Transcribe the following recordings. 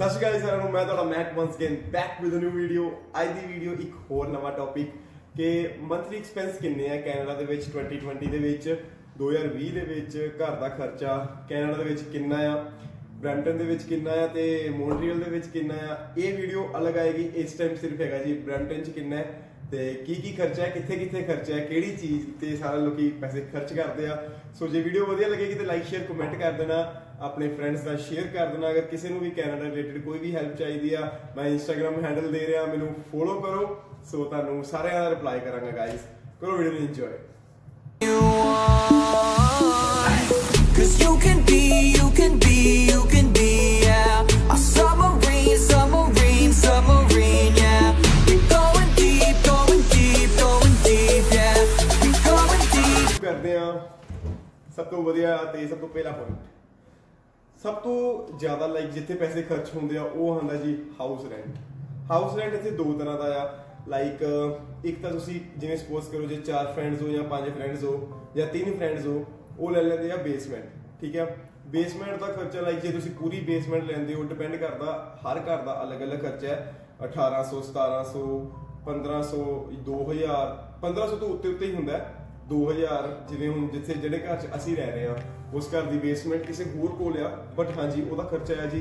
सत श्री अकाल सारिਆਂ ਨੂੰ मैं ਤੁਹਾਡਾ Mehak once again back with a new video. ਅੱਜ ਦੀ ਵੀਡੀਓ ਇੱਕ ਹੋਰ ਨਵਾਂ ਟੌਪਿਕ ਕਿ ਮੰਥਲੀ ਐਕਸਪੈਂਸ ਕਿੰਨੇ ਆ ਕੈਨੇਡਾ ਦੇ ਵਿੱਚ 2020 ਦੇ ਵਿੱਚ 2020 ਦੇ ਵਿੱਚ ਘਰ ਦਾ ਖਰਚਾ ਕੈਨੇਡਾ ਦੇ ਵਿੱਚ ਕਿੰਨਾ ਆ, ਬ੍ਰੈਂਪਟਨ ਦੇ ਵਿੱਚ ਕਿੰਨਾ ਆ ਤੇ ਮੌਂਟਰੀਅਲ ਦੇ ਵਿੱਚ ਕਿੰਨਾ ਆ। ਇਹ ਵੀਡੀਓ ਅਲੱਗ ਆਏਗੀ। ਇਸ ਟਾਈਮ ਸਿਰਫ ਹੈਗਾ ਜੀ ਬ੍ਰੈਂਪਟਨ 'ਚ ਕਿੰਨਾ ਹੈ ਤੇ ਕੀ ਖਰਚਾ ਹੈ, ਕਿੱਥੇ ਖਰਚਾ ਹੈ, ਕਿਹੜੀ ਚੀਜ਼ ਤੇ ਸਾਰੇ ਲੋਕੀ ਪੈਸੇ ਖਰਚ ਕਰਦੇ ਆ। ਸੋ ਜੇ ਵੀਡੀਓ ਵਧੀਆ ਲੱਗੇਗੀ ਤੇ ਲਾਈਕ ਸ਼ੇਅਰ ਕਮੈਂਟ ਕਰ ਦੇਣਾ, अपने फ्रेंड्स का शेयर कर देना। अगर किसी को भी कैनेडा रिलेटेड कोई भी हेल्प चाहिए मैं इंस्टाग्राम हैंडल दे रहा, मैनू फॉलो करो। सो तुहानू सारे का रिप्लाई करांगा गाइस। करो वीडियो में इंजॉय। करते हैं सब तो वधिया ते सब तो पहला पॉइंट सब तो ज़्यादा लाइक जिथे पैसे खर्च होंगे वो आंदा जी हाउस रेंट। हाउस रेंट इतने दो तरह का आ। लाइक एक तो जिवें सपोज करो जो 4 फ्रेंड्स हो या 5 फ्रेंड्स हो या 3 फ्रेंड्स हो वो ले लेंगे आ बेसमेंट। ठीक है, बेसमेंट का खर्चा लाइक जो तुम पूरी बेसमेंट लेंदे हो डिपेंड करता हर घर का अलग अलग खर्चा है। 1800 1700 1500 2000 1500 तो उत्ते उत्ते ही होंगे 2000 जिवें हुण जिथे जिहड़े घर च असीं रह रहे हैं उस घर की बेसमेंट किसी होर कोल आ बट हाँ जी वह खर्चा है जी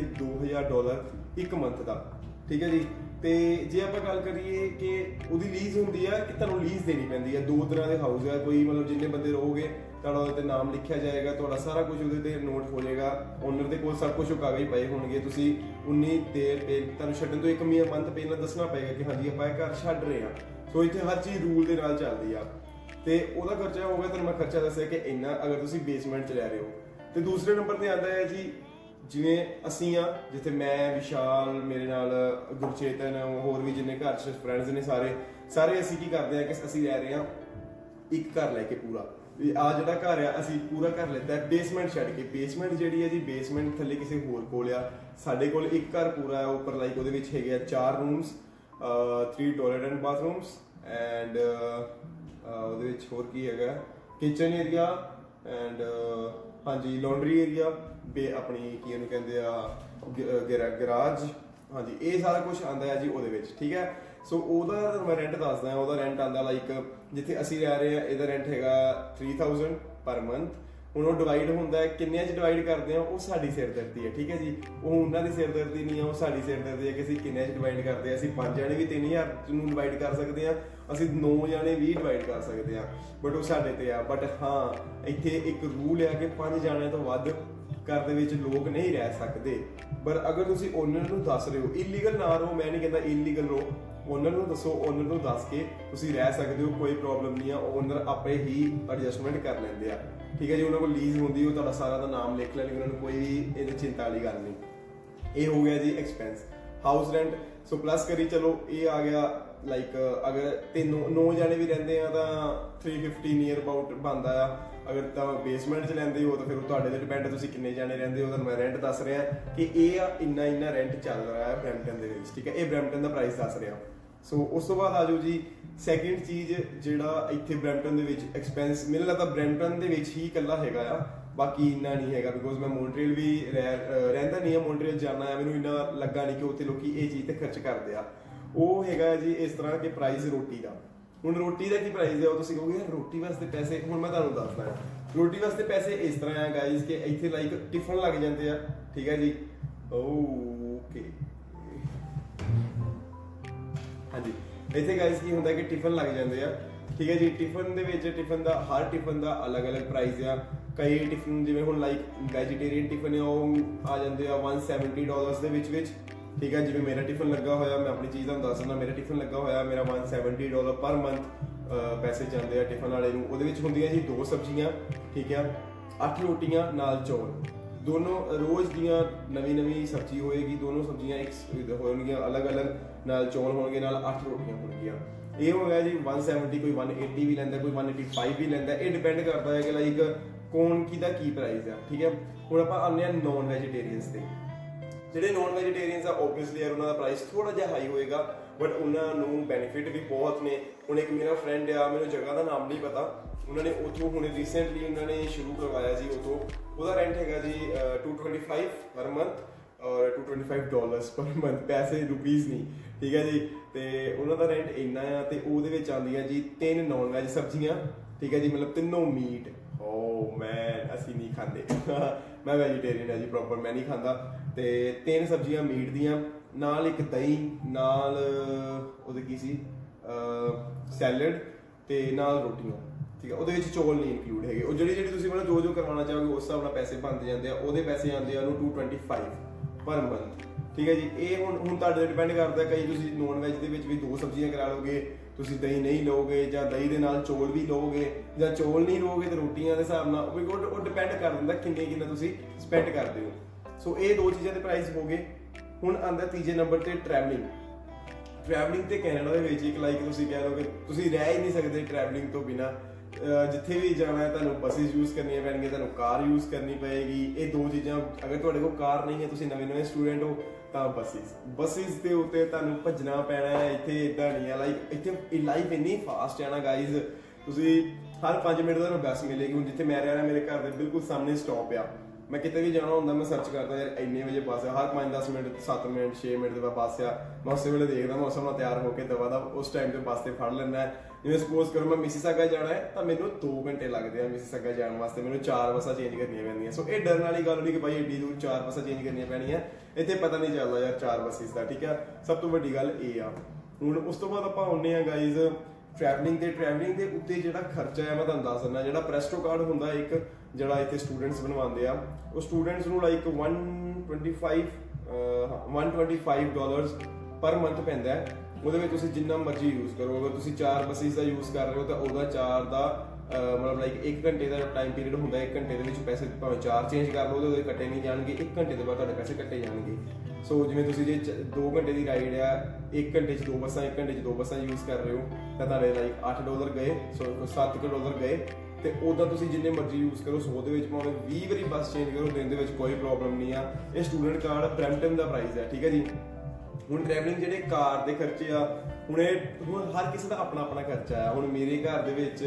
$2000 एक मंथ का। ठीक है जी। तो जे आप गल करिए कि वो लीज होंगी है कि तुहानूं लीज देनी पैंदी है। दो तरह के हाउस है, कोई मतलब जिन्ने बंदे रहोगे तुहाडा उहदे ते नाम लिखिया जाएगा, तुहाडा सारा कुछ उहदे ते नोट हो जाएगा, ओनर दे कोल सब कुछ कागज पए होणगे। तुसीं 19 तुहानूं छड्डण तो 1 मंथ पहलां दसना पएगा कि हाँ जी आपां घर छड्ड रहे हैं। सो इत्थे हर चीज़ रूल दे नाल चलदी आ। तो वह खर्चा हो गया, तुहानूं मैं खर्चा दस्सिया कि इन्ना अगर तुसीं बेसमेंट च लै रहे हो। तो दूसरे नंबर पर आता है जी जिवें असीं आ जिथे मैं विशाल मेरे नाल गुरचेतन होर भी जिन्ने घर च फ्रेंड्स ने सारे असीं की करते हैं कि असीं लै रहे हैं एक घर लैके पूरा आ जिहड़ा घर है असीं पूरा घर लेता है बेसमेंट छड्ड के। बेसमेंट जिहड़ी है जी बेसमेंट थल्ले किसी होर कोल आ, साडे कोल एक घर पूरा है उपर लाइक उहदे विच हैगे 4 rooms 3 toilet and bathrooms and ਉਹਦੇ ਵਿੱਚ ਹੋਰ ਕੀ ਹੈਗਾ ਕਿਚਨ ਏਰੀਆ ਐਂਡ हाँ जी लॉन्ड्री एरिया अपनी की ਉਹਨੂੰ ਕਹਿੰਦੇ ਆ ਗਰਾਜ। हाँ जी ये सारा कुछ आंदा है जी ਉਹਦੇ ਵਿੱਚ। ठीक है। सो ਉਹਦਾ ਮੈਂ ਰੈਂਟ ਦੱਸਦਾ। ਉਹਦਾ ਰੈਂਟ ਆਂਦਾ ਲਾਈਕ ਜਿੱਥੇ ਅਸੀਂ ਰਹਿ ਰਹੇ ਆ ਇਹਦਾ ਰੈਂਟ ਹੈਗਾ 3000 ਪਰ ਮੰਥ। ਹੁਣ ਉਹ ਡਿਵਾਈਡ ਹੁੰਦਾ ਕਿੰਨਿਆਂ 'ਚ ਡਿਵਾਈਡ ਕਰਦੇ ਆ ਉਹ ਸਾਡੀ ਸਿਰਦਰਦੀ ਹੈ। ਠੀਕ ਹੈ ਜੀ, ਉਹ ਉਹਨਾਂ ਦੀ ਸਿਰਦਰਦੀ ਨਹੀਂ ਆ, ਉਹ ਸਾਡੀ ਸਿਰਦਰਦੀ ਹੈ ਕਿ ਅਸੀਂ ਕਿੰਨਿਆਂ 'ਚ ਡਿਵਾਈਡ ਕਰਦੇ ਆ। ਅਸੀਂ 5 ਜਣੇ ਵੀ 3000 ਨੂੰ ਡਿਵਾਈਡ ਕਰ ਸਕਦੇ ਆ, ਅਸੀਂ 9 ਜਣੇ ਵੀ ਡਿਵਾਈਡ ਕਰ ਸਕਦੇ ਆ, ਬਟ ਉਹ ਸਾਡੇ ਤੇ ਆ। ਬਟ ਹਾਂ ਇੱਥੇ ਇੱਕ ਰੂਲ ਆ ਕਿ 5 ਜਣਿਆਂ ਤੋਂ ਵੱਧ ਘਰ ਦੇ ਵਿੱਚ ਲੋਕ ਨਹੀਂ ਰਹਿ ਸਕਦੇ। ਪਰ ਅਗਰ ਤੁਸੀਂ ਓਨਰ ਨੂੰ ਦੱਸ ਰਹੇ ਹੋ, ਇਲੀਗਲ ਨਾ ਰਹੋ, ਮੈਂ ਨਹੀਂ ਕਹਿੰਦਾ ਇਲੀਗਲ ਰਹੋ, ਓਨਰ ਨੂੰ ਦੱਸੋ, ਓਨਰ ਨੂੰ ਦੱਸ ਕੇ ਤੁਸੀਂ ਰਹਿ ਸਕਦੇ ਹੋ, ਕੋਈ ਪ੍ਰੋਬਲਮ ਨਹੀਂ ਆ। ਓਨਰ ਆਪੇ ਹੀ ਐਡਜਸਟਮੈਂਟ ਕਰ ਲੈਂਦੇ ਆ। ਠੀਕ ਹੈ ਜੀ, ਉਹਨਾਂ ਕੋਲ ਲੀਜ਼ ਹੁੰਦੀ ਉਹ ਤੁਹਾਡਾ ਸਾਰਾ ਦਾ ਨਾਮ ਲਿਖ ਲੈਣਗੇ, ਉਹਨਾਂ ਨੂੰ ਕੋਈ ਵੀ ਇਹਦੀ ਚਿੰਤਾ ਵਾਲੀ ਗੱਲ ਨਹੀਂ। ਇਹ ਹੋ ਗਿਆ ਜੀ expense house rent. So plus ਕਰੀ ਚਲੋ ਇਹ ਆ ਗਿਆ ਲਾਈਕ ਅਗਰ 9 ਜਣੇ ਵੀ ਰਹਿੰਦੇ ਆ ਤਾਂ 350 ਨੀਅਰ ਅਬਾਊਟ ਬਣਦਾ ਆ। ਅਗਰ ਤਾਂ ਬੇਸਮੈਂਟ 'ਚ ਲੈਂਦੇ ਹੋ ਤਾਂ ਫਿਰ ਤੁਹਾਡੇ ਤੇ ਡਿਪੈਂਡ ਤੁਸੀਂ ਕਿੰਨੇ ਜਾਣੇ ਰਹਿੰਦੇ ਹੋ। ਤੁਹਾਨੂੰ ਮੈਂ ਰੈਂਟ ਦੱਸ ਰਿਹਾ ਕਿ ਇਹ ਆ ਇੰਨਾ ਰੈਂਟ ਚੱਲ ਰਿਹਾ ਹੈ ਬ੍ਰੈਂਪਟਨ ਦੇ ਵਿੱਚ। ਠੀਕ ਹੈ, ਇਹ ਬ੍ਰੈਂਪਟਨ ਦਾ ਪ੍ਰਾਈਸ ਦੱਸ ਰਿਹਾ। ਸੋ ਉਸ ਤੋਂ ਬਾਅਦ ਆ ਜਾਓ ਜੀ ਸੈਕਿੰਡ ਚੀਜ਼ ਜਿਹੜਾ ਇੱਥੇ ਬ੍ਰੈਂਪਟਨ ਦੇ ਵਿੱਚ ਐਕਸਪੈਂਸ ਮੈਨੂੰ ਲੱਗਦਾ ਬ੍ਰੈਂਪਟਨ ਦੇ ਵਿੱਚ ਹੀ ਇਕੱਲਾ ਹੈਗਾ ਆ, ਬਾਕੀ ਇੰਨਾ ਨਹੀਂ ਹੈਗਾ। ਬਿਕੋਜ਼ ਮੈਂ ਮੌਂਟਰੀਅਲ ਵੀ ਰਹਿੰਦਾ ਨਹੀਂ ਆ, ਮੌਂਟਰੀਅਲ ਜਾਣਾ ਆ, ਮੈਨੂੰ ਇੰਨਾ ਲੱਗਾ ਨਹੀਂ ਕਿ ਉੱਥੇ ਲੋਕੀ ਇਹ ਚੀਜ਼ ਤੇ ਖਰਚ ਕਰਦੇ ਆ। ਉਹ ਹੈਗਾ ਜੀ ਇਸ ਤਰ੍ਹਾਂ ਕਿ ਪ੍ਰਾਈਸ ਰੋਟੀ ਦਾ। ਹੁਣ ਰੋਟੀ ਦਾ ਕੀ ਪ੍ਰਾਈਸ ਹੈ ਉਹ ਤੁਸੀਂ ਕਹੋਗੇ ਯਾਰ ਰੋਟੀ ਵਾਸਤੇ ਪੈਸੇ। ਹੁਣ ਮੈਂ ਤੁਹਾਨੂੰ ਦੱਸਦਾ ਹਾਂ ਰੋਟੀ ਵਾਸਤੇ ਪੈਸੇ ਇਸ ਤਰ੍ਹਾਂ ਆ ਗਾਈਜ਼ ਕਿ ਇੱਥੇ ਲਾਈਕ ਟਿਫਨ ਲੱਗ ਜਾਂਦੇ ਆ। ਠੀਕ ਹੈ ਜੀ, ਓਕੇ ਹਾਂਜੀ ਇੱਥੇ ਗਾਈਜ਼ ਕੀ ਹੁੰਦਾ ਕਿ ਟਿਫਨ ਲੱਗ ਜਾਂਦੇ ਆ। ਠੀਕ ਹੈ ਜੀ, ਟਿਫਨ ਦੇ ਵਿੱਚ ਹਰ ਟਿਫਨ ਦਾ ਅਲੱਗ ਪ੍ਰਾਈਸ ਆ। ਕਈ ਟਿਫਨ ਜਿਵੇਂ ਹੁਣ ਲਾਈਕ ਵੈਜੀਟੇਰੀਅਨ ਟਿਫਨ ਆ ਉਹ ਆ ਜਾਂਦੇ ਆ $170 ਦੇ ਵਿੱਚ। ठीक है, जिवें मेरा टिफिन लगा होया मैं अपनी चीज़ तुहानूं दस दिंदा। मेरा टिफिन लगा होया मेरा $170 पर मंथ पैसे जाते हैं टिफिन वाले नूं। उहदे विच हुंदियां जी 2 सब्जियां, ठीक है, 8 रोटियां नाल चौल, दोनों रोज़ दियां नवीं सब्जी होएगी, दोनों सब्जियां एक होणगियां अलग नाल चौल होणगे नाल 8 रोटियां होणगियां। ये हो गया जी 170, कोई 180 भी लैंदा, कोई 185 भी लैंदा। ये डिपेंड करता है कि लाइक कौन किहदा की प्राइस है। ठीक है, हुण आपां आने आ नॉन वैजीटेरियंस ते। ਜਿਹੜੇ ਨੌਨ ਵੈਜੀਟੇਰੀਅਨਸ ਆ ਓਬਵੀਅਸਲੀ ਯਾਰ ਉਹਨਾਂ ਦਾ ਪ੍ਰਾਈਸ ਥੋੜਾ ਜਿਹਾ ਹਾਈ ਹੋਏਗਾ, ਬਟ ਉਹਨਾਂ ਨੂੰ ਬੈਨੀਫਿਟ ਵੀ ਬਹੁਤ ਨੇ। ਹੁਣ ਇੱਕ ਮੇਰਾ ਫਰੈਂਡ ਆ, ਮੈਨੂੰ ਜਗ੍ਹਾ ਦਾ ਨਾਮ ਨਹੀਂ ਪਤਾ, ਉਹਨਾਂ ਨੇ ਉੱਥੋਂ ਹੁਣ ਰੀਸੈਂਟਲੀ ਉਹਨਾਂ ਨੇ ਸ਼ੁਰੂ ਕਰਵਾਇਆ ਜੀ ਉੱਥੋਂ। ਉਹਦਾ ਰੈਂਟ ਹੈਗਾ ਜੀ $225 ਪਰ ਮੰਥ ਔਰ $225 ਪਰ ਮੰਥ, ਪੈਸੇ ਰੁਪੀਜ਼ ਨਹੀਂ, ਠੀਕ ਹੈ ਜੀ। ਤੇ ਉਹਨਾਂ ਦਾ ਰੈਂਟ ਇੰਨਾ ਆ ਤੇ ਉਹਦੇ ਵਿੱਚ ਆਉਂਦੀਆਂ ਜੀ 3 ਨੌਨ ਵੈਜ ਸਬਜ਼ੀਆਂ, ਠੀਕ ਹੈ ਜੀ, ਮਤਲਬ ਤਿੰਨੋਂ ਮੀਟ। ਓ ਮੈਂ ਅਸੀਂ ਨਹੀਂ ਖਾਂਦੇ ਮੈਂ ਵੈਜੀਟੇਰੀਅਨ ਹੈ ਜੀ ਪ੍ਰੋਪਰ, ਮੈਂ ਨਹੀਂ ਖਾਂਦਾ। ਤੇ 3 ਸਬਜ਼ੀਆਂ ਮੀਟ ਦੀਆਂ, ਨਾਲ ਇੱਕ ਦਹੀਂ, ਨਾਲ ਉਹਦੇ ਕੀ ਸੀ ਸੈਲਡ, ਤੇ ਨਾਲ ਰੋਟੀਆਂ, ਠੀਕ ਹੈ। ਉਹਦੇ ਵਿੱਚ ਚੌਲ ਨਹੀਂ ਇਨਕਲੂਡ ਹੈਗੇ। ਉਹ ਜਿਹੜੀ ਤੁਸੀਂ ਮਤਲਬ ਜੋ ਕਰਵਾਉਣਾ ਚਾਹੋਗੇ ਉਸ ਹਿਸਾਬ ਨਾਲ ਪੈਸੇ ਬਣਦੇ ਜਾਂਦੇ ਆ। ਉਹਦੇ ਪੈਸੇ ਆਉਂਦੇ ਆ ਉਹਨੂੰ 225 ਪਰ ਮੰਥ, ਠੀਕ ਹੈ ਜੀ। ਇਹ ਹੁਣ ਤੁਹਾਡੇ ਤੇ ਡਿਪੈਂਡ ਕਰਦਾ, ਕਈ ਤੁਸੀਂ ਨੌਨ ਵੈਜ ਦੇ ਵਿੱਚ ਵੀ 2 ਸਬਜ਼ੀਆਂ ਕਰਾ ਲਓਗੇ, ਤੁਸੀਂ ਦਹੀਂ ਨਹੀਂ ਲਓਗੇ, ਜਾਂ ਦਹੀਂ ਦੇ ਨਾਲ ਚੌਲ ਵੀ ਲਓਗੇ, ਜਾਂ ਚੌਲ ਨਹੀਂ ਲਓਗੇ ਤੇ ਰੋਟੀਆਂ ਦੇ ਹਿਸਾਬ ਨਾਲ, ਉਹ ਡਿਪੈਂਡ ਕਰ ਦਿੰਦਾ ਕਿੰਨਾ ਤੁਸੀਂ ਸਪੈਂਡ ਕਰਦੇ ਹੋ। ਸੋ ਇਹ 2 ਚੀਜ਼ਾਂ ਦੇ ਪ੍ਰਾਈਸ ਹੋ ਗਏ। ਹੁਣ ਆਉਂਦਾ ਤੀਜੇ ਨੰਬਰ ਤੇ ਟਰੈਵਲਿੰਗ ਤੇ ਕੈਨੇਡਾ ਦੇ ਵਿੱਚ ਇੱਕ ਲਾਈਕ ਤੁਸੀਂ ਕਹਿ ਲਓ ਕਿ ਤੁਸੀਂ ਰਹਿ ਹੀ ਨਹੀਂ ਸਕਦੇ ਟਰੈਵਲਿੰਗ ਤੋਂ ਬਿਨਾ। ਜਿੱਥੇ ਵੀ ਜਾਣਾ ਹੈ ਤੁਹਾਨੂੰ ਬੱਸਿਸ ਯੂਜ਼ ਕਰਨੀਆਂ ਪੈਣਗੀਆਂ, ਤੁਹਾਨੂੰ ਕਾਰ ਯੂਜ਼ ਕਰਨੀ ਪਏਗੀ। ਇਹ 2 ਚੀਜ਼ਾਂ, ਅਗਰ ਤੁਹਾਡੇ ਕੋਲ ਕਾਰ ਨਹੀਂ ਹੈ, ਤੁਸੀਂ ਨਵੇਂ ਸਟੂਡੈਂਟ ਹੋ, ਤਾਂ ਬੱਸਿਸ ਦੇ ਉੱਤੇ ਤੁਹਾਨੂੰ ਭੱਜਣਾ ਪੈਣਾ ਹੈ। ਇੱਥੇ ਇਦਾਂ ਨਹੀਂ ਹੈ, ਲਾਈਕ ਇੱਥੇ ਲਾਈਫ ਇੰਨੀ ਫਾਸਟ ਹੈ ਨਾ ਗਾਈਜ਼, ਤੁਸੀਂ ਹਰ 5 ਮਿੰਟ ਦਾ ਤੁਹਾਨੂੰ ਬੱਸ ਮਿਲੇਗੀ। ਹੁਣ ਜਿੱਥੇ ਮੈਂ ਰਹਿ ਰਿਹਾ, ਮੇਰੇ ਘਰ ਦੇ ਬਿਲਕੁਲ ਸਾਹਮਣੇ ਸਟਾਪ ਆ। ਮੈਂ ਕਿਤੇ ਵੀ ਜਾਣਾ ਹੁੰਦਾ, ਮੈਂ ਸਰਚ ਕਰਦਾ ਯਾਰ ਇੰਨੇ ਵਜੇ ਬੱਸ ਆ, ਹਰ 5-10 ਮਿੰਟ, 7 ਮਿੰਟ, 6 ਮਿੰਟ ਦੇ ਬਾਅਦ ਬੱਸ ਆ। ਮੈਂ ਉਸੇ ਵੇਲੇ ਦੇਖਦਾ, ਮੈਂ ਉਸ ਨਾਲ ਤਿਆਰ ਹੋ ਕੇ ਦਵਾ ਦਾ ਉਸ ਟਾਈਮ ਤੇ ਬੱਸ ਤੇ ਫੜ ਲੈਣਾ। ਜਿਵੇਂ ਸਪੋਜ਼ ਕਰੋ ਮੈਂ ਮਿਸੀਸਾਗਾ ਜਾਣਾ ਹੈ ਤਾਂ ਮੈਨੂੰ 2 ਘੰਟੇ ਲੱਗਦੇ ਆ ਮਿਸੀਸਾਗਾ ਜਾਣ ਵਾਸਤੇ, ਮੈਨੂੰ 4 ਬੱਸਾਂ ਚੇਂਜ ਕਰਨੀਆਂ ਪੈਂਦੀਆਂ। ਸੋ ਇਹ ਡਰਨ ਵਾਲੀ ਗੱਲ ਨਹੀਂ ਕਿ ਭਾਈ ਏਡੀ ਦੂਰ 4 ਬੱਸਾਂ ਚੇਂਜ ਕਰਨੀਆਂ ਪੈਣੀਆਂ, ਇੱਥੇ ਪਤਾ ਨਹੀਂ ਚੱਲਦਾ ਯਾਰ 4 ਬੱਸਿਸ ਦਾ, ਠੀਕ ਆ। ਸਭ ਤੋਂ ਵੱਡੀ ਗੱਲ ਇਹ ਆ। ਹੁਣ ਉਸ ਤੋਂ ਬਾਅਦ ਆਪਾਂ ਆਉਂਦੇ ਆ ਗਾਈਜ਼ ਟਰੈਵਲਿੰਗ ਦੇ ਉੱਤੇ ਜਿਹੜਾ ਖਰਚਾ ਹੈ ਮੈਂ ਤੁਹਾਨੂੰ ਦੱਸ ਦਿੰਦਾ। ਜਿਹੜਾ ਪ੍ਰੈਸਟੋ ਕਾਰਡ ਹੁੰਦਾ ਇੱਕ, ਜਿਹੜਾ ਇੱਥੇ ਸਟੂਡੈਂਟਸ ਬਣਵਾਉਂਦੇ ਆ, ਉਹ ਸਟੂਡੈਂਟਸ ਨੂੰ ਲਾਈਕ $125 ਪਰ ਮੰਥ ਪੈਂਦਾ ਹੈ। ਉਹਦੇ ਵਿੱਚ ਤੁਸੀਂ ਜਿੰਨਾ ਮਰਜ਼ੀ ਯੂਜ਼ ਕਰੋ। ਅਗਰ ਤੁਸੀਂ 4 ਬੱਸਿਸ ਦਾ ਯੂਜ਼ ਕਰ ਰਹੇ ਹੋ ਤਾਂ ਉਹਦਾ 4 ਦਾ ਮਤਲਬ ਲਾਈਕ 1 ਘੰਟੇ ਦਾ ਟਾਈਮ ਪੀਰੀਅਡ ਹੁੰਦਾ। 1 ਘੰਟੇ ਦੇ ਵਿੱਚ ਪੈਸੇ ਭਾਵੇਂ 4 ਚੇਂਜ ਕਰ ਲਓ, ਉਹਦੇ ਕੱਟੇ ਨਹੀਂ ਜਾਣਗੇ। 1 ਘੰਟੇ ਦੇ ਬਾਅਦ ਤੁਹਾਡੇ ਪੈਸੇ ਕੱਟੇ ਜਾਣਗੇ। ਸੋ ਜਿਵੇਂ ਤੁਸੀਂ ਜੇ 2 ਘੰਟੇ ਦੀ ਰਾਈਡ ਆ, 1 ਘੰਟੇ 'ਚ 2 ਬੱਸਾਂ, 1 ਘੰਟੇ 'ਚ 2 ਬੱਸਾਂ ਯੂਜ਼ ਕਰ ਰਹੇ ਹੋ, ਤਾਂ ਤੁਹਾਡੇ ਲਾਈਕ $8 ਗਏ। ਸੋ $7 ਗਏ। ਤੇ ਉਦਾਂ ਤੁਸੀਂ ਜਿੰਨੇ ਮਰਜ਼ੀ ਯੂਜ਼ ਕਰੋ, 100 ਦੇ ਵਿੱਚ ਭਾਵੇਂ 20 ਵਾਰੀ ਬੱਸ ਚੇਂਜ ਕਰੋ, ਦਿਨ ਦੇ ਵਿੱਚ ਕੋਈ ਪ੍ਰੋਬਲਮ ਨਹੀਂ ਆ। ਇਹ ਸਟੂਡੈਂਟ ਕਾਰਡ ਬ੍ਰੈਂਪਟਨ ਦਾ ਪ੍ਰਾਈਸ ਹੈ, ਠੀਕ ਹੈ ਜੀ। ਹੁਣ ਟਰੈਵਲਿੰਗ ਜਿਹੜੇ ਕਾਰ ਦੇ ਖਰਚੇ ਆ, ਹੁਣ ਹਰ ਕਿਸੇ ਦਾ ਆਪਣਾ ਖਰਚਾ ਆ। ਹੁਣ ਮੇਰੇ ਘਰ ਦੇ ਵਿੱਚ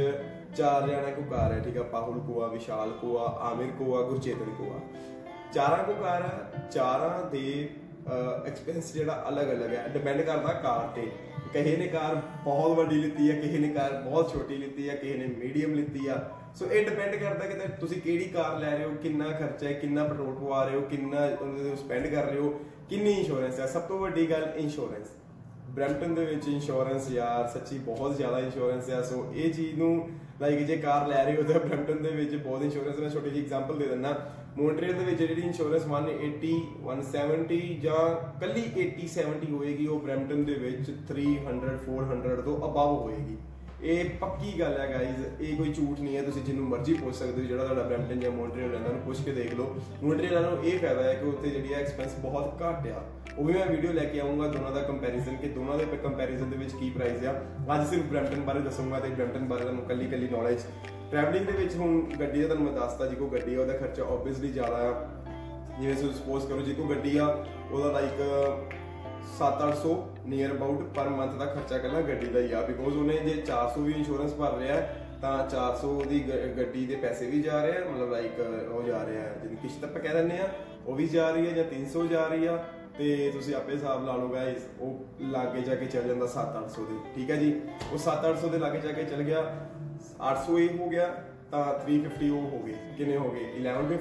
4 ਜਣਾ ਕੋ ਕਾਰ ਹੈ, ਠੀਕ ਆ। ਪਾਹੁਲ ਕੋ ਆ, ਵਿਸ਼ਾਲ ਕੋ ਆ, ਆਮਿਰ ਕੋ ਆ, ਗੁਰਚੇਤਨ ਕੋ ਆ। 4 ਕੋ ਕਾਰ ਆ। 4 ਦੇ ਐਕਸਪੈਂਸ ਜਿਹੜਾ ਅਲੱਗ-ਅਲੱਗ ਹੈ, ਡਿਪੈਂਡ ਕਰਦਾ ਕਾਰ ਤੇ। ਕਿਸੇ ਨੇ ਕਾਰ ਬਹੁਤ ਵੱਡੀ ਲਿੱਤੀ ਹੈ, ਕਿਸੇ ਨੇ ਕਾਰ ਬਹੁਤ ਛੋਟੀ ਲਿੱਤੀ ਹੈ, ਕਿਸੇ ਨੇ ਮੀਡੀਅਮ ਲਿੱਤੀ ਆ। ਸੋ ਇਹ ਡਿਪੈਂਡ ਕਰਦਾ ਕਿ ਤੁਸੀਂ ਕਿਹੜੀ ਕਾਰ ਲੈ ਰਹੇ ਹੋ, ਕਿੰਨਾ ਖਰਚਾ ਹੈ, ਕਿੰਨਾ ਪੈਟਰੋਲ ਪਵਾ ਰਹੇ ਹੋ, ਕਿੰਨਾ ਸਪੈਂਡ ਕਰ ਰਹੇ ਹੋ, ਕਿੰਨੀ ਇੰਸ਼ੋਰੈਂਸ ਹੈ। ਸਭ ਤੋਂ ਵੱਡੀ ਗੱਲ ਇੰਸ਼ੋਰੈਂਸ। ਬ੍ਰੈਂਪਟਨ ਦੇ ਵਿੱਚ ਇੰਸ਼ੋਰੈਂਸ ਯਾਰ ਸੱਚੀ ਬਹੁਤ ਜ਼ਿਆਦਾ ਇੰਸ਼ੋਰੈਂਸ ਹੈ। ਸੋ ਇਹ ਚੀਜ਼ ਨੂੰ ਲਾਈਕ ਜੇ ਕਾਰ ਲੈ ਰਹੇ ਹੋ ਤਾਂ ਬ੍ਰੈਂਪਟਨ ਦੇ ਵਿੱਚ ਬਹੁਤ ਇੰਸ਼ੋਰੈਂਸ। ਮੈਂ ਛੋਟੀ ਜਿਹੀ ਐਗਜ਼ਾਮਪਲ ਦੇ ਦਿੰਦਾ। ਮੌਂਟਰੀਅਲ ਦੇ ਵਿੱਚ ਜਿਹੜੀ ਇੰਸ਼ੋਰੈਂਸ 180, 170 ਜਾਂ ਕੱਲੀ 80-70 ਹੋਏਗੀ, ਉਹ ਬ੍ਰੈਂਪਟਨ ਦੇ ਵਿੱਚ 300, 400 ਤੋਂ ਅਬਵ ਹੋਏਗੀ। ਇਹ ਪੱਕੀ ਗੱਲ ਹੈ ਗਾਈਜ਼, ਇਹ ਕੋਈ ਝੂਠ ਨਹੀਂ ਹੈ। ਤੁਸੀਂ ਜਿਹਨੂੰ ਮਰਜ਼ੀ ਪੁੱਛ ਸਕਦੇ ਹੋ, ਜਿਹੜਾ ਤੁਹਾਡਾ ਬ੍ਰੈਂਪਟਨ ਜਾਂ ਮੌਂਟਰੀਅਲ ਰਹਿੰਦਾ, ਉਹਨੂੰ ਪੁੱਛ ਕੇ ਦੇਖ ਲਓ। ਮੌਂਟਰੀਅਲ ਨੂੰ ਇਹ ਫਾਇਦਾ ਹੈ ਕਿ ਉੱਥੇ ਜਿਹੜੀ ਐਕਸਪੈਂਸ ਬਹੁਤ ਘੱਟ ਆ। ਉਹ ਵੀ ਮੈਂ ਵੀਡੀਓ ਲੈ ਕੇ ਆਉਂਗਾ ਦੋਨਾਂ ਦਾ ਕੰਪੈਰੀਜ਼ਨ, ਕਿ ਦੋਨਾਂ ਦੇ ਕੰਪੈਰੀਜ਼ਨ ਦੇ ਵਿੱਚ ਕੀ ਪ੍ਰਾਈਸ ਆ। ਅੱਜ ਸਿਰਫ ਬ੍ਰੈਂਪਟਨ ਬਾਰੇ ਦੱਸੂਗਾ ਤੇ ਬ੍ਰੈਂਪਟਨ ਬਾਰੇ ਤੁਹਾਨੂੰ ਕੱਲੀ ਨੌਲੇਜ। ਟਰੈਵਲਿੰਗ ਦੇ ਵਿੱਚ ਹੁਣ ਗੱਡੀ ਦਾ ਤੁਹਾਨੂੰ ਮੈਂ ਦੱਸਤਾ, ਜਿਹਦੇ ਕੋਲ ਗੱਡੀ ਆ ਉਹਦਾ ਖਰਚਾ ਓਬਵੀਅਸਲੀ ਜ਼ਿਆਦਾ ਆ। ਜਿਵੇਂ ਸਪੋਜ਼ ਕਰੋ ਜਿਹਦੇ ਕੋਲ ਗੱਡੀ ਆ, ਉਹਦਾ like 700-800 near about per month ਦਾ ਖਰਚਾ ਇਕੱਲਾ ਗੱਡੀ ਦਾ ਹੀ ਆ। ਬਿਕੋਜ਼ ਉਹਨੇ ਜੇ 400 ਵੀ ਇੰਸ਼ੋਰੈਂਸ ਭਰ ਰਿਹਾ ਤਾਂ 400 ਦੀ ਗੱਡੀ ਦੇ ਪੈਸੇ ਵੀ ਜਾ ਰਹੇ ਆ, ਮਤਲਬ ਲਾਈਕ ਉਹ ਜਾ ਰਿਹਾ ਜਿਹਨੂੰ ਕਿਸ਼ਤ ਆਪਾਂ ਕਹਿ ਦਿੰਦੇ ਆ, ਉਹ ਵੀ ਜਾ ਰਹੀ ਹੈ, ਜਾਂ 300 ਜਾ ਰਹੀ ਆ। ਤੇ ਤੁਸੀਂ ਆਪੇ ਹਿਸਾਬ ਲਾ ਲਓ ਗਾਇਸ, ਉਹ ਲਾਗੇ ਜਾ ਕੇ ਚੱਲ ਜਾਂਦਾ 700-800 ਦੇ, ਠੀਕ ਹੈ ਜੀ। ਉਹ 700-800 ਦੇ ਲਾਗੇ ਜਾ ਕੇ ਚੱਲ ਗਿਆ। 800 ਇਹ ਹੋ ਗਿਆ ਤਾਂ 350 ਉਹ ਹੋ ਗਏ। ਕਿੰਨੇ ਹੋ ਗਏ?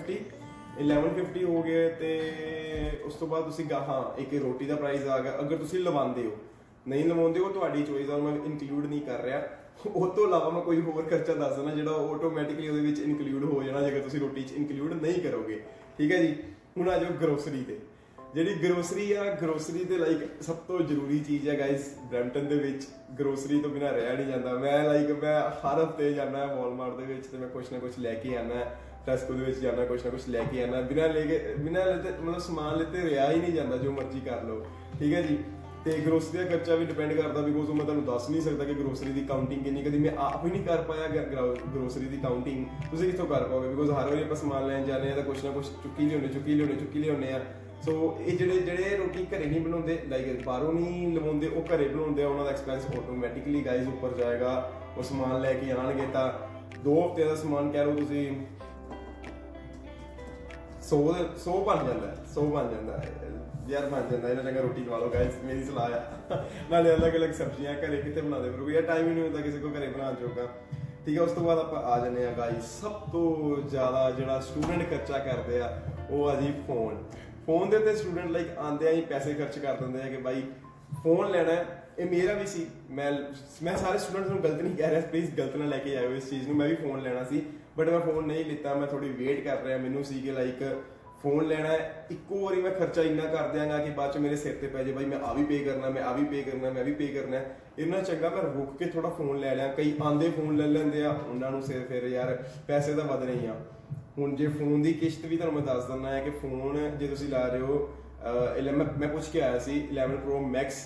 1150 ਹੋ ਗਏ। ਤੇ ਉਸ ਤੋਂ ਬਾਅਦ ਤੁਸੀਂ ਇੱਕ ਰੋਟੀ ਦਾ ਪ੍ਰਾਈਸ ਆ ਗਿਆ। ਅਗਰ ਤੁਸੀਂ ਲਵਾਉਂਦੇ ਹੋ, ਨਹੀਂ ਲਵਾਉਂਦੇ ਹੋ ਤੁਹਾਡੀ ਚੋਇਸ ਆ, ਮੈਂ ਇਨਕਲੂਡ ਨਹੀਂ ਕਰ ਰਿਹਾ। ਉਹ ਤੋਂ ਇਲਾਵਾ ਮੈਂ ਕੋਈ ਹੋਰ ਖਰਚਾ ਦੱਸ ਦੇਣਾ ਜਿਹੜਾ ਆਟੋਮੈਟਿਕਲੀ ਉਹਦੇ ਵਿੱਚ ਇਨਕਲੂਡ ਹੋ ਜਾਣਾ ਜੇਕਰ ਤੁਸੀਂ ਰੋਟੀ 'ਚ ਇਨਕਲੂਡ ਨਹੀਂ ਕਰੋਗੇ, ਠੀਕ ਹੈ ਜੀ। ਹੁਣ ਆ ਜਾਓ ਗਰੋਸਰੀ ਤੇ। ਜਿਹੜੀ ਗਰੋਸਰੀ ਆ, ਗਰੋਸਰੀ ਤੇ ਲਾਈਕ ਸਭ ਤੋਂ ਜ਼ਰੂਰੀ ਚੀਜ਼ ਹੈ ਗਾਇਸ ਬ੍ਰੈਂਪਟਨ ਦੇ ਵਿੱਚ। ਗਰੋਸਰੀ ਤੋਂ ਬਿਨਾਂ ਰਿਹਾ ਨਹੀਂ ਜਾਂਦਾ। ਮੈਂ ਹਰ ਹਫਤੇ ਜਾਂਦਾ ਵਾਲਮਾਰਟ ਦੇ ਵਿੱਚ ਤੇ ਮੈਂ ਕੁਛ ਨਾ ਕੁਛ ਲੈ ਕੇ ਆਉਣਾ। ਟੈਸਕੋ ਦੇ ਵਿੱਚ ਜਾਣਾ, ਕੁਛ ਨਾ ਕੁਛ ਲੈ ਕੇ ਆਉਣਾ। ਬਿਨਾਂ ਲੈਤੇ ਮਤਲਬ ਸਮਾਨ ਲੈਤੇ ਰਿਹਾ ਹੀ ਨਹੀਂ ਜਾਂਦਾ, ਜੋ ਮਰਜ਼ੀ ਕਰ ਲਓ, ਠੀਕ ਹੈ ਜੀ। ਤੇ ਗਰੋਸਰੀ ਦਾ ਖਰਚਾ ਵੀ ਡਿਪੈਂਡ ਕਰਦਾ, ਬਿਕੋਜ਼ ਮੈਂ ਤੁਹਾਨੂੰ ਦੱਸ ਨਹੀਂ ਸਕਦਾ ਕਿ ਗਰੋਸਰੀ ਦੀ ਕਾਊਂਟਿੰਗ ਕਿੰਨੀ। ਕਦੀ ਮੈਂ ਆਪ ਹੀ ਨਹੀਂ ਕਰ ਪਾਇਆ ਗਰੋਸਰੀ ਦੀ ਕਾਊਂਟਿੰਗ। ਤੁਸੀਂ ਕਿੱਥੋਂ ਕਰ ਪਾਓਗੇ? ਬਿਕੋਜ਼ ਹਰ ਵਾਰੀ ਆਪਾਂ ਸਮਾਨ ਲੈਣ ਜਾਂਦੇ ਆ ਤਾਂ ਕੁਛ ਨਾ ਕੁਛ ਚੁੱਕੀ ਲਿਆਉਂਦੇ ਆ। ਸੋ ਇਹ ਜਿਹੜੇ ਰੋਟੀ ਘਰੇ ਨਹੀਂ ਬਣਾਉਂਦੇ, ਲਾਈਕ ਬਾਹਰੋਂ ਨਹੀਂ ਲਵਾਉਂਦੇ, ਉਹ ਘਰੇ ਬਣਾਉਂਦੇ ਆ, ਉਹਨਾਂ ਦਾ ਐਕਸਪੈਂਸ ਆਟੋਮੈਟਿਕਲੀ ਗਾਈਜ਼ ਉੱਪਰ ਜਾਏਗਾ। ਉਹ ਸਮਾਨ ਲੈ ਕੇ ਆਉਣਗੇ ਤਾਂ 2 ਹਫ਼ਤੇ ਦਾ ਸਮਾਨ ਕਹਿ ਲਓ ਤੁਸੀਂ 100 ਬਣ ਜਾਂਦਾ 100 ਬਣ ਜਾਂਦਾ यार बन जाता है चंगा रोटी खवा लो गाइस मेरी सलाह है नाले अलग अलग सब्जियां घरे कितने बना दे यार टाइम ही नहीं होता किसी को घरे बनाने जोगा ठीक है। उस तो बाद आप आ जाने गाइस सब तो ज़्यादा जो स्टूडेंट खर्चा करते हैं वो आ जी फोन के उत्ते स्टूडेंट लाइक आंदे ही पैसे खर्च कर देंगे कि भाई फोन लेना है। ये मेरा भी सी मैं सारे स्टूडेंट्स को गलत नहीं कह रहा प्लीज़ गलत ना लैके आए इस चीज़ में मैं भी फोन लेना सी बट मैं फोन नहीं लिता मैं थोड़ी वेट कर रहा मैनू सी कि लाइक फोन लेना है इक्को बारी मैं खर्चा इन्ना कर देंगा कि बाद मेरे सिर ते पै जाए भाई मैं आ भी पे करना मैं आ भी पे करना मैं भी पे करना है इन्ना चंगा मैं रुक के थोड़ा फोन ले लिया कई आंदे फोन ले लेंगे उन्होंने सिर फिर यार पैसे तो बद नहीं हुण जे फोन की किश्त भी तुहानूं मैं दस दिंदा है कि फोन जे तुसीं ला रहे हो मैं पुछ के आया सी 11 Pro Max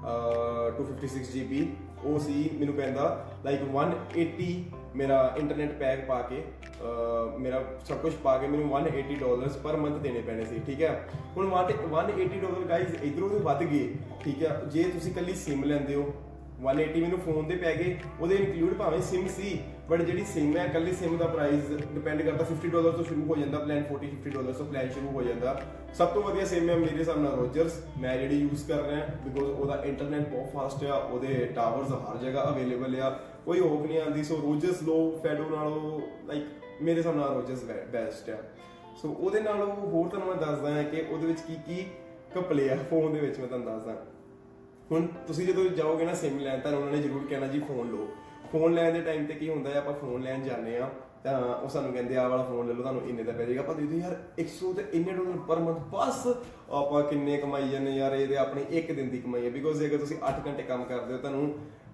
256 GB वो सी मैनूं पैंदा लाइक 180 मेरा इंटरनेट पैक पा के मेरा सब कुछ पा के मैंने $180 पर मंथ देने पैने सी ठीक है। हुण $180 गाइज इधरों तो वध गए ठीक है जे तुसीं कल्ली सिम लैंदे हो 180 मैनूं फोन ते पै गए ਉਹਦੇ इंक्लूड भावें सिम सी बट जिहड़ी सिम है कल्ली सिम का प्राइस डिपेंड करता $50 तो शुरू हो जाता प्लान $40-50 तो प्लान शुरू हो जाता। सब तो वधिया सिम है मेरे हिसाब नाल रोजर्स मैं जिहड़ी यूज़ कर रहा बिकॉज ਉਹਦਾ इंटरनेट बहुत फास्ट है ਉਹਦੇ टावर्स हर जगह अवेलेबल आ कोई ऑफ नहीं आती सो रोजर्स लो फैडो नालों लाइक मेरे हिसाब नाल रोजर्स बेस्ट है। सो ਉਹਦੇ ਨਾਲੋਂ ਹੋਰ ਤੁਹਾਨੂੰ ਮੈਂ ਦੱਸਦਾ ਹਾਂ ਕਿ ਉਹਦੇ ਵਿੱਚ ਕੀ ਘਪਲੇ ਆ ਫੋਨ ਦੇ ਵਿੱਚ ਮੈਂ ਤੁਹਾਨੂੰ ਦੱਸਦਾ। ਹੁਣ ਤੁਸੀਂ ਜਦੋਂ ਜਾਓਗੇ ਨਾ ਸਿਮ ਲੈਣ ਤਾਂ ਉਹਨਾਂ ਨੇ ਜ਼ਰੂਰ ਕਹਿਣਾ ਜੀ ਫੋਨ ਲਓ ਫੋਨ ਲੈਣ ਦੇ ਟਾਈਮ ਤੇ ਕੀ ਹੁੰਦਾ ਹੈ ਆਪਾਂ ਫੋਨ ਲੈਣ ਜਾਂਦੇ ਆ ਤਾਂ ਉਹ ਸਾਨੂੰ ਕਹਿੰਦੇ ਆਹ ਵਾਲਾ ਫੋਨ ਲੈ ਲਓ ਤੁਹਾਨੂੰ ਇੰਨੇ ਦਾ ਪੈ ਜਾਏਗਾ ਆਪਾਂ ਦੇ ਯਾਰ 100 ਤੇ ਇੰਨੇ ਡਾਲਰ ਪਰ ਮੰਥ ਬਸ ਆਪਾਂ ਕਿੰਨੇ ਕਮਾਈ ਜਾਂਦੇ ਯਾਰ ਇਹਦੇ ਆਪਣੀ ਇੱਕ ਦਿਨ ਦੀ ਕਮਾਈ ਹੈ ਬਿਕੋਜ਼ ਜੇਕਰ ਤੁਸੀਂ 8 ਘੰਟੇ ਕੰਮ ਕਰਦੇ ਹੋ ਤੁਹਾਨੂੰ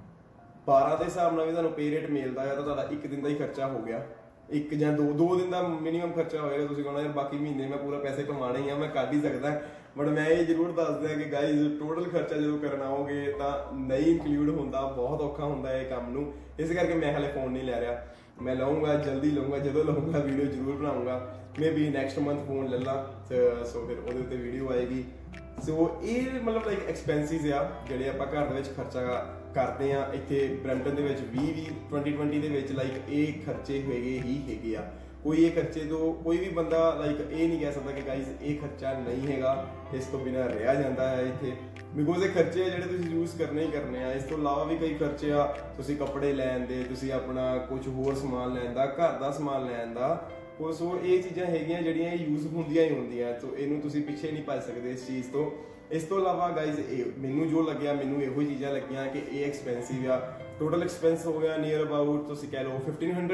12 ਦੇ ਹਿਸਾਬ ਨਾਲ ਵੀ ਤੁਹਾਨੂੰ ਪੇ ਰੇਟ ਮਿਲਦਾ ਹੈ ਤਾਂ ਤੁਹਾਡਾ ਇੱਕ ਦਿਨ ਦਾ ਹੀ ਖਰਚਾ ਹੋ ਗਿਆ ਇੱਕ ਜਾਂ ਦੋ ਦਿਨ ਦਾ ਮਿਨੀਮਮ ਖਰਚਾ ਹੋਏਗਾ ਤੁਸੀਂ ਕਹਣਾ ਯਾਰ ਬਾਕੀ ਮਹੀਨੇ ਮੈਂ ਪੂਰਾ ਪੈਸੇ ਕਮਾਣੇ ਹੀ ਆ ਮੈਂ ਕੱਢ ਹੀ ਸਕਦਾ ਬਟ ਮੈਂ ਇਹ ਜ਼ਰੂਰ ਦੱਸ ਦਿਆਂ ਕਿ ਗਾਈਜ਼ ਟੋਟਲ ਖਰਚਾ ਜਦੋਂ ਕਰਨ ਆਓਗੇ ਤਾਂ ਨਹੀਂ ਇਨਕਲੂਡ ਹੁੰਦਾ ਬਹੁਤ ਔਖਾ ਹੁੰਦਾ ਇਹ ਕੰਮ ਨੂੰ ਇਸ ਕਰਕੇ ਮੈਂ ਹਲੇ ਫੋਨ ਨਹੀਂ ਲੈ ਰਿਹਾ मैं लूँगा जल्दी लूँगा जो लूँगा वीडियो जरूर बनाऊँगा may be next month phone ले ला सो फिर वो वीडियो आएगी। सो ये मतलब लाइक एक्सपेंसिज आ ਜਿਹੜੇ ਆਪਾਂ ਘਰ ਦੇ ਵਿੱਚ ਖਰਚਾ ਕਰਦੇ ਆ ਇੱਥੇ ਬ੍ਰੈਂਟਨ ਦੇ ਵਿੱਚ 2020 ਦੇ ਵਿੱਚ ਲਾਈਕ ਇਹ ਖਰਚੇ ਹੈਗੇ ਆ ਕੋਈ ਇਹ ਖਰਚੇ ਤੋਂ ਕੋਈ ਵੀ ਬੰਦਾ ਲਾਈਕ ਇਹ ਨਹੀਂ ਕਹਿ ਸਕਦਾ ਕਿ ਗਾਈਜ਼ ਇਹ ਖਰਚਾ ਨਹੀਂ ਹੈਗਾ ਇਸ ਤੋਂ ਬਿਨਾਂ ਰਿਹਾ ਜਾਂਦਾ ਹੈ ਇੱਥੇ ਬਿਕੋਜ਼ ਇਹ ਖਰਚੇ ਜਿਹੜੇ ਤੁਸੀਂ ਯੂਜ਼ ਕਰਨੇ ਹੀ ਕਰਨੇ ਆ। ਇਸ ਤੋਂ ਇਲਾਵਾ ਵੀ ਕਈ ਖਰਚੇ ਆ ਤੁਸੀਂ ਕੱਪੜੇ ਲੈਣ ਦੇ ਤੁਸੀਂ ਆਪਣਾ ਕੁਝ ਹੋਰ ਸਮਾਨ ਲੈਣ ਦਾ ਘਰ ਦਾ ਸਮਾਨ ਲੈਣ ਦਾ ਸੋ ਇਹ ਚੀਜ਼ਾਂ ਹੈਗੀਆਂ ਜਿਹੜੀਆਂ ਯੂਜ਼ ਹੁੰਦੀਆਂ ਹੀ ਹੁੰਦੀਆਂ ਸੋ ਇਹਨੂੰ ਤੁਸੀਂ ਪਿੱਛੇ ਨਹੀਂ ਭੱਜ ਸਕਦੇ ਇਸ ਚੀਜ਼ ਤੋਂ। ਇਸ ਤੋਂ ਇਲਾਵਾ ਗਾਈਜ਼ ਇਹ ਮੈਨੂੰ ਜੋ ਲੱਗਿਆ ਮੈਨੂੰ ਇਹੋ ਚੀਜ਼ਾਂ ਲੱਗੀਆਂ ਕਿ ਇਹ ਐਕਸਪੈਂਸਿਵ ਆ ਟੋਟਲ ਐਕਸਪੈਂਸ ਹੋ ਗਿਆ ਨੀਅਰ ਅਬਾਊਟ ਤੁਸੀਂ ਕਹਿ ਲਓ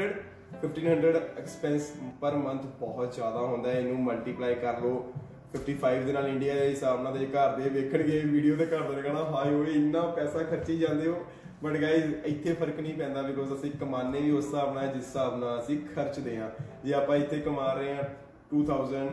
1500 ਐਕਸਪੈਂਸ ਪਰ ਮੰਥ ਬਹੁਤ ਜ਼ਿਆਦਾ ਹੁੰਦਾ ਹੈ ਇਹਨੂੰ ਮਲਟੀਪਲਾਈ ਕਰ ਲਓ 55 ਦੇ ਨਾਲ ਇੰਡੀਆ ਦੇ ਹਿਸਾਬ ਨਾਲ ਜੇ ਘਰ ਦੇ ਵੇਖਣਗੇ ਵੀਡੀਓ ਤੇ ਘਰ ਦੇ ਕਹਿਣਾ ਹਾਏ ਓਏ ਇੰਨਾ ਪੈਸਾ ਖਰਚੀ ਜਾਂਦੇ ਹੋ ਬਟ ਗਾਈਜ਼ ਇੱਥੇ ਫਰਕ ਨਹੀਂ ਪੈਂਦਾ ਬਿਕੋਜ਼ ਅਸੀਂ ਕਮਾਉਂਦੇ ਵੀ ਉਸ ਹਿਸਾਬ ਨਾਲ ਜਿਸ ਹਿਸਾਬ ਨਾਲ ਅਸੀਂ ਖਰਚਦੇ ਹਾਂ। ਜੇ ਆਪਾਂ ਇੱਥੇ ਕਮਾ ਰਹੇ ਹਾਂ 2200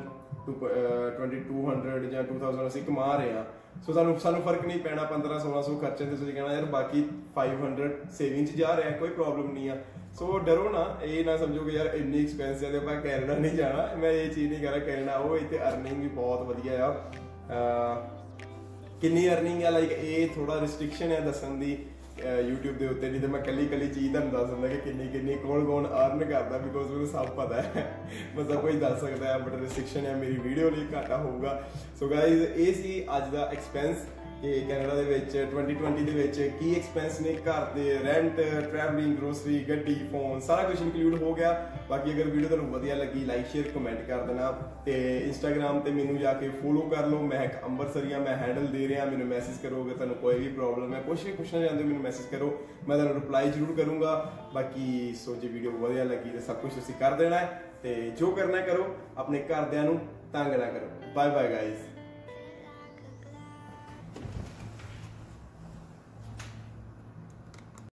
ਜਾਂ 2000 ਅਸੀਂ ਕਮਾ ਰਹੇ ਹਾਂ ਸੋ ਸਾਨੂੰ ਫਰਕ ਨਹੀਂ ਪੈਣਾ 1500-1600 ਖਰਚੇ ਤੇ ਤੁਸੀਂ ਕਹਿਣਾ ਯਾਰ ਬਾਕੀ 500 ਸੇਵਿੰਗ 'ਚ ਜਾ ਰਿਹਾ ਕੋਈ ਪ੍ਰੋਬਲਮ ਨਹੀਂ ਆ। ਸੋ ਡਰੋ ਨਾ ਇਹ ਨਾ ਸਮਝੋ ਕਿ ਯਾਰ ਇੰਨੀ ਐਕਸਪੈਂਸਿਵ ਤੇ ਆਪਾਂ ਕੈਨੇਡਾ ਨਹੀਂ ਜਾਣਾ ਮੈਂ ਇਹ ਚੀਜ਼ ਨਹੀਂ ਕਰ ਰਿਹਾ ਕੈਨੇਡਾ ਉਹ ਇੱਥੇ ਅਰਨਿੰਗ ਵੀ ਬਹੁਤ ਵਧੀਆ ਆ ਕਿੰਨੀ ਅਰਨਿੰਗ ਆ ਲਾਈਕ ਇਹ ਥੋੜਾ ਰਿਸਟ੍ਰਿਕਸ਼ਨ ਹੈ ਦੱਸਣ ਦੀ YouTube ਦੇ ਉੱਤੇ ਨਹੀਂ ਤੇ ਮੈਂ ਕੱਲੀ ਚੀਜ਼ ਤੁਹਾਨੂੰ ਦੱਸ ਦਿੰਦਾ ਕਿ ਕਿੰਨੀ ਕੌਣ ਅਰਨ ਕਰਦਾ ਬਿਕੋਜ਼ ਮੈਨੂੰ ਸਭ ਪਤਾ ਹੈ ਮੈਂ ਸਭ ਕੁਝ ਦੱਸ ਸਕਦਾ ਹੈ ਬਟ ਰਿਸਟ੍ਰਿਕਸ਼ਨ ਹੈ ਮੇਰੀ ਵੀਡੀਓ ਲਈ ਘਾਟਾ ਹੋਊਗਾ। ਸੋ ਗਾਈਜ਼ ਇਹ ਸੀ ਅੱਜ ਦਾ ਐਕਸਪੈਂਸ ਕਿ ਕੈਨੇਡਾ ਦੇ ਵਿੱਚ 2020 ਦੇ ਵਿੱਚ ਕੀ ਐਕਸਪੈਂਸ ਨੇ ਘਰ ਦੇ ਰੈਂਟ ਟਰੈਵਲਿੰਗ ਗਰੋਸਰੀ ਗੱਡੀ ਫੋਨ ਸਾਰਾ ਕੁਝ ਇਨਕਲੂਡ ਹੋ ਗਿਆ। ਬਾਕੀ ਅਗਰ ਵੀਡੀਓ ਤੁਹਾਨੂੰ ਵਧੀਆ ਲੱਗੀ ਲਾਈਕ ਸ਼ੇਅਰ ਕਮੈਂਟ ਕਰ ਦੇਣਾ ਤੇ ਇੰਸਟਾਗ੍ਰਾਮ ਤੇ ਮੈਨੂੰ ਜਾ ਕੇ ਫੋਲੋ ਕਰ ਲਓ ਮਹਿਕ ਅੰਬਰਸਰੀਆ ਮੈਂ ਹੈਂਡਲ ਦੇ ਰਿਹਾ ਮੈਨੂੰ ਮੈਸੇਜ ਕਰੋ ਅਗਰ ਤੁਹਾਨੂੰ ਕੋਈ ਵੀ ਪ੍ਰੋਬਲਮ ਹੈ ਕੁਛ ਵੀ ਪੁੱਛਣਾ ਚਾਹੁੰਦੇ ਹੋ ਮੈਨੂੰ ਮੈਸੇਜ ਕਰੋ ਮੈਂ ਤੁਹਾਨੂੰ ਰਿਪਲਾਈ ਜ਼ਰੂਰ ਕਰੂੰਗਾ। ਬਾਕੀ ਸੋ ਜੇ ਵੀਡੀਓ ਵਧੀਆ ਲੱਗੀ ਤਾਂ ਸਭ ਕੁਝ ਤੁਸੀਂ ਕਰ ਦੇਣਾ ਹੈ ਤੇ ਜੋ ਕਰਨਾ ਕਰੋ ਆਪਣੇ ਘਰਦਿਆਂ ਨੂੰ ਤੰਗ ਨਾ ਕਰੋ। Bye bye guys.